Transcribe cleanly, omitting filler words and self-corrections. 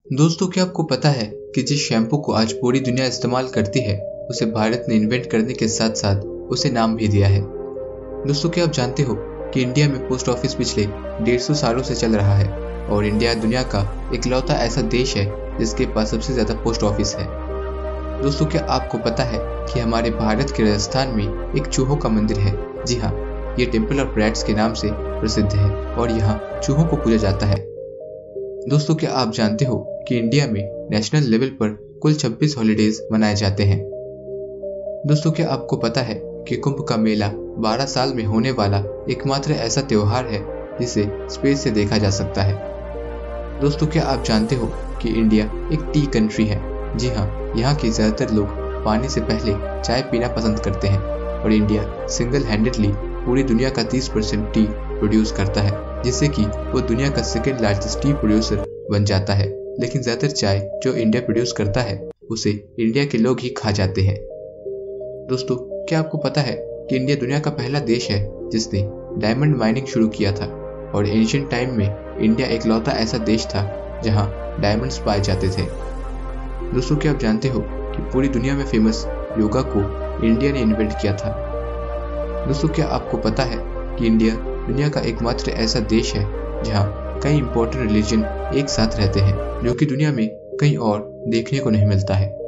दोस्तों, क्या आपको पता है कि जिस शैम्पू को आज पूरी दुनिया इस्तेमाल करती है उसे भारत ने इन्वेंट करने के साथ साथ उसे नाम भी दिया है। दोस्तों, क्या आप जानते हो कि इंडिया में पोस्ट ऑफिस पिछले 150 सालों से चल रहा है और इंडिया दुनिया का इकलौता ऐसा देश है जिसके पास सबसे ज़्यादा पोस्ट ऑफिस है। दोस्तों, क्या आपको पता है कि हमारे भारत के राजस्थान में एक चूहों का मंदिर है। जी हाँ, ये टेम्पल ऑफ रैट्स के नाम से प्रसिद्ध है और यहाँ चूहों को पूजा जाता है। दोस्तों, क्या आप जानते हो कि इंडिया में नेशनल लेवल पर कुल 26 हॉलीडेज मनाए जाते हैं। दोस्तों, क्या आपको पता है कि कुंभ का मेला 12 साल में होने वाला एकमात्र ऐसा त्योहार है जिसे स्पेस से देखा जा सकता है। दोस्तों, क्या आप जानते हो कि इंडिया एक टी कंट्री है। जी हाँ, यहाँ के ज़्यादातर लोग पानी से पहले चाय पीना पसंद करते हैं और इंडिया सिंगल हैंडेडली पूरी दुनिया का 30% टी प्रोड्यूस करता है, जिससे कि वो दुनिया का सेकेंड लार्जेस्ट टी प्रोड्यूसर बन जाता है। लेकिन ज़्यादातर चाय जो इंडिया प्रोड्यूस करता है उसे इंडिया के लोग ही खा जाते हैं। दोस्तों, क्या आपको पता है कि इंडिया दुनिया का पहला देश है जिसने डायमंड माइनिंग शुरू किया था और एंशिएंट टाइम में इंडिया एकलौता ऐसा देश था जहां डायमंड्स पाए जाते थे। दोस्तों, क्या आप जानते हो कि पूरी दुनिया में फेमस योगा को इंडिया ने इन्वेंट किया था। दोस्तों, क्या आपको पता है कि इंडिया दुनिया का एकमात्र ऐसा देश है जहां कई इंपॉर्टेंट रिलीजन एक साथ रहते हैं, जो कि दुनिया में कहीं और देखने को नहीं मिलता है।